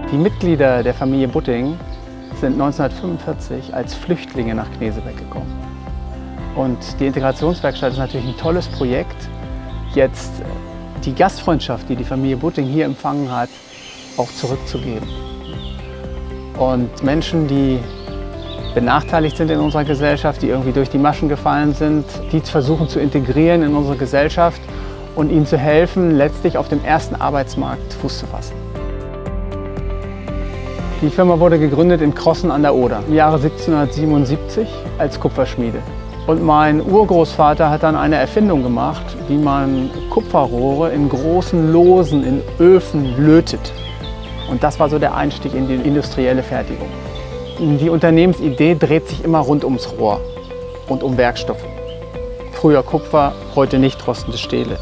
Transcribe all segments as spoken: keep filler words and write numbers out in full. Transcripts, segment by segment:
Die Mitglieder der Familie Butting sind neunzehnhundertfünfundvierzig als Flüchtlinge nach Knesebeck gekommen. Und die Integrationswerkstatt ist natürlich ein tolles Projekt, jetzt die Gastfreundschaft, die die Familie Butting hier empfangen hat, auch zurückzugeben. Und Menschen, die benachteiligt sind in unserer Gesellschaft, die irgendwie durch die Maschen gefallen sind, die versuchen zu integrieren in unsere Gesellschaft und ihnen zu helfen, letztlich auf dem ersten Arbeitsmarkt Fuß zu fassen. Die Firma wurde gegründet in Crossen an der Oder im Jahre siebzehnhundertsiebenundsiebzig als Kupferschmiede. Und mein Urgroßvater hat dann eine Erfindung gemacht, wie man Kupferrohre in großen Losen in Öfen lötet. Und das war so der Einstieg in die industrielle Fertigung. Die Unternehmensidee dreht sich immer rund ums Rohr und um Werkstoffe. Früher Kupfer, heute nicht rostende Stähle.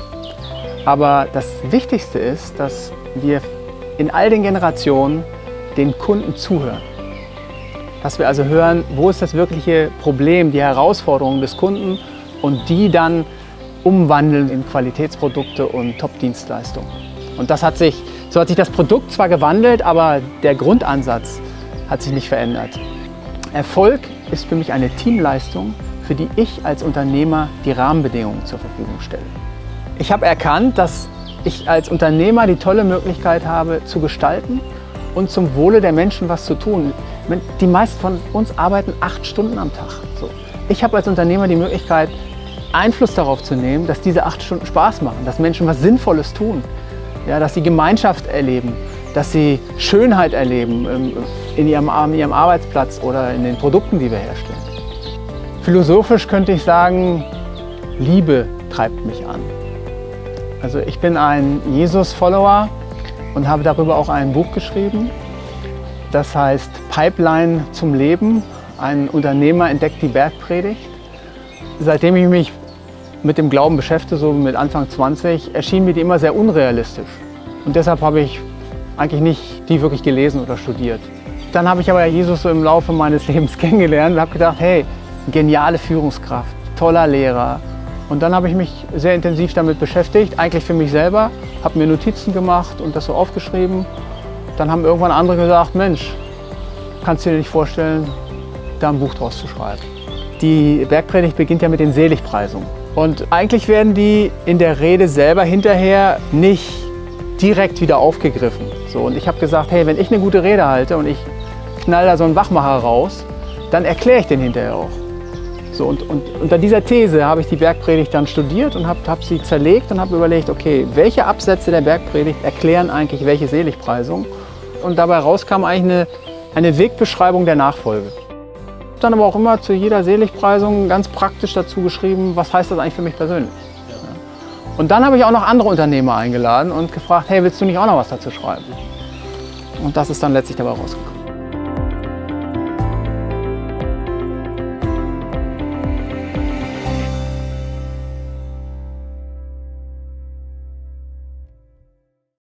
Aber das Wichtigste ist, dass wir in all den Generationen den Kunden zuhören. Dass wir also hören, wo ist das wirkliche Problem, die Herausforderungen des Kunden und die dann umwandeln in Qualitätsprodukte und Top-Dienstleistungen. Und das hat sich, so hat sich das Produkt zwar gewandelt, aber der Grundansatz hat sich nicht verändert. Erfolg ist für mich eine Teamleistung, für die ich als Unternehmer die Rahmenbedingungen zur Verfügung stelle. Ich habe erkannt, dass ich als Unternehmer die tolle Möglichkeit habe, zu gestalten und zum Wohle der Menschen was zu tun. Die meisten von uns arbeiten acht Stunden am Tag. So. Ich habe als Unternehmer die Möglichkeit, Einfluss darauf zu nehmen, dass diese acht Stunden Spaß machen, dass Menschen was Sinnvolles tun, ja, dass sie Gemeinschaft erleben, dass sie Schönheit erleben in ihrem, in ihrem Arbeitsplatz oder in den Produkten, die wir herstellen. Philosophisch könnte ich sagen, Liebe treibt mich an. Also ich bin ein Jesus-Follower und habe darüber auch ein Buch geschrieben. Das heißt Pipeline zum Leben. Ein Unternehmer entdeckt die Bergpredigt. Seitdem ich mich mit dem Glauben beschäftige, so mit Anfang zwanzig, erschien mir die immer sehr unrealistisch. Und deshalb habe ich eigentlich nicht die wirklich gelesen oder studiert. Dann habe ich aber Jesus so im Laufe meines Lebens kennengelernt und habe gedacht, hey, geniale Führungskraft, toller Lehrer. Und dann habe ich mich sehr intensiv damit beschäftigt, eigentlich für mich selber, habe mir Notizen gemacht und das so aufgeschrieben. Dann haben irgendwann andere gesagt, Mensch, kannst du dir nicht vorstellen, da ein Buch draus zu schreiben. Die Bergpredigt beginnt ja mit den Seligpreisungen. Und eigentlich werden die in der Rede selber hinterher nicht direkt wieder aufgegriffen. So, und ich habe gesagt, hey, wenn ich eine gute Rede halte und ich knall da so einen Wachmacher raus, dann erkläre ich den hinterher auch. So, und, und unter dieser These habe ich die Bergpredigt dann studiert und habe hab sie zerlegt und habe überlegt, okay, welche Absätze der Bergpredigt erklären eigentlich welche Seligpreisung? Und dabei rauskam eigentlich eine, eine Wegbeschreibung der Nachfolge. Ich habe dann aber auch immer zu jeder Seligpreisung ganz praktisch dazu geschrieben, was heißt das eigentlich für mich persönlich? Und dann habe ich auch noch andere Unternehmer eingeladen und gefragt, hey, willst du nicht auch noch was dazu schreiben? Und das ist dann letztlich dabei rausgekommen.